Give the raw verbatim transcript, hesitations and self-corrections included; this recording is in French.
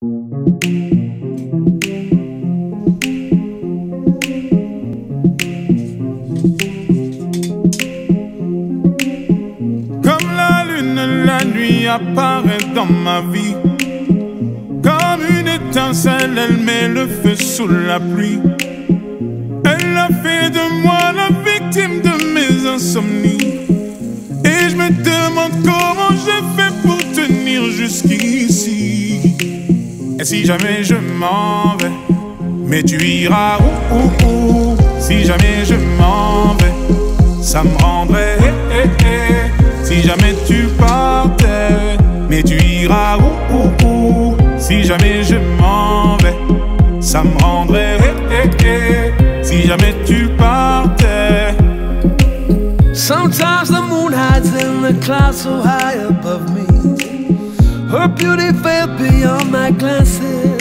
Comme la lune, la nuit apparaît dans ma vie. Comme une étincelle, elle met le feu sous la pluie. Elle a fait de moi la victime de mes insomnies. Et je me demande comment je fais pour tenir jusqu'ici. Et si jamais je m'en vais, mais tu iras où, où, où. Si jamais je m'en vais, ça me rendrait eh, eh, eh. Si jamais tu partais, mais tu iras où, où, où. Si jamais je m'en vais, ça me rendrait eh, eh, eh. Si jamais tu partais. Sometimes the moon hides in the clouds so high above me. Her beauty fell beyond my glances.